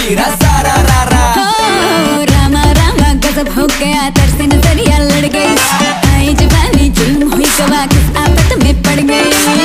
वीरा सारा रारा। रामा रामा गजब हो गया, तरसे नजरिया लड़ गई, आई जवानी जुल्म हुई गवा, किस आफत में पड़ गई।